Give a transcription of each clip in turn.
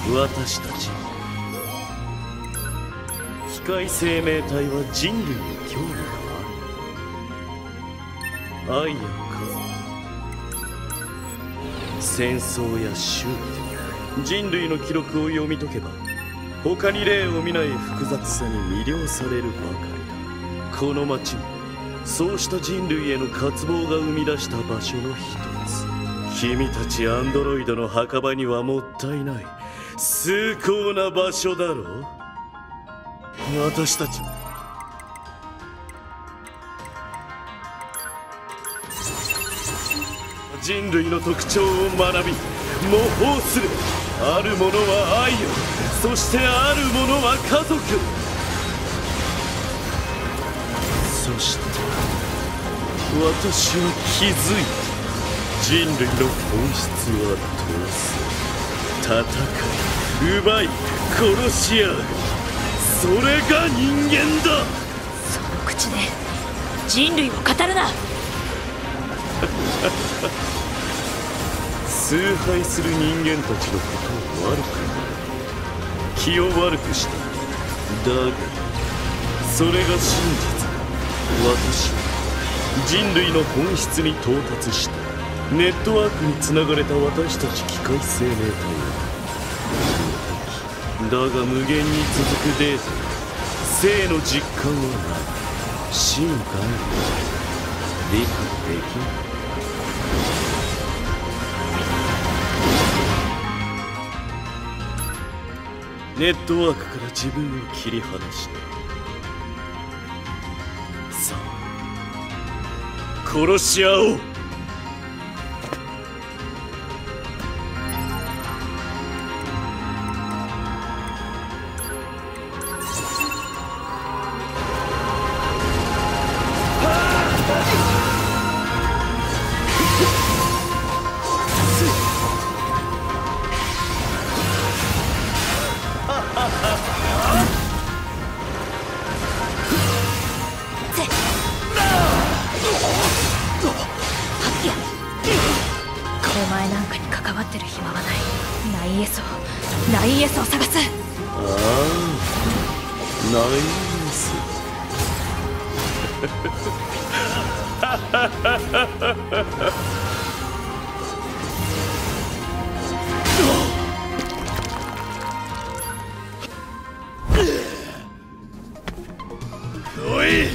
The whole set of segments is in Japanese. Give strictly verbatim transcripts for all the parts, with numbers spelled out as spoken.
私たち機械生命体は人類に興味がある。愛やか戦争や宗教、人類の記録を読み解けば他に例を見ない複雑さに魅了されるばかりだ。この町もそうした人類への渇望が生み出した場所の一つ。君たちアンドロイドの墓場にはもったいない崇高な場所だろう。私たちも人類の特徴を学び模倣する。あるものは愛を、そしてあるものは家族。そして私は気づいた。人類の本質は闘争、戦い、奪い、殺し合う。それが人間だ。 その口で人類を語るな。 崇拝する人間たちのことを悪く言う、気を悪くした。だがそれが真実。私は人類の本質に到達した。ネットワークにつながれた私たち機械生命体はだが無限に続くデータ、生の実感はない。真がある。理解できない。ネットワークから自分を切り離した。さあ殺し合おう。 お前なんかに関わってる暇はない。ナイエソナイエソを探す。 ああ、ナイス。おい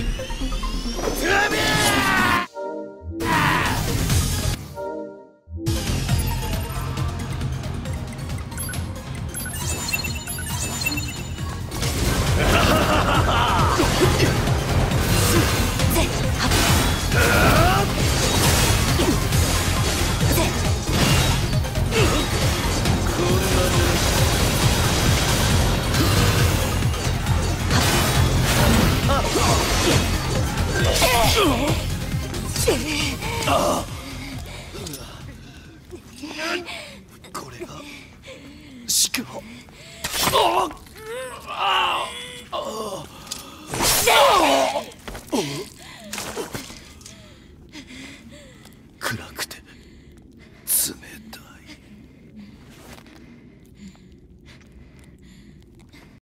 これが宿儺。ああああ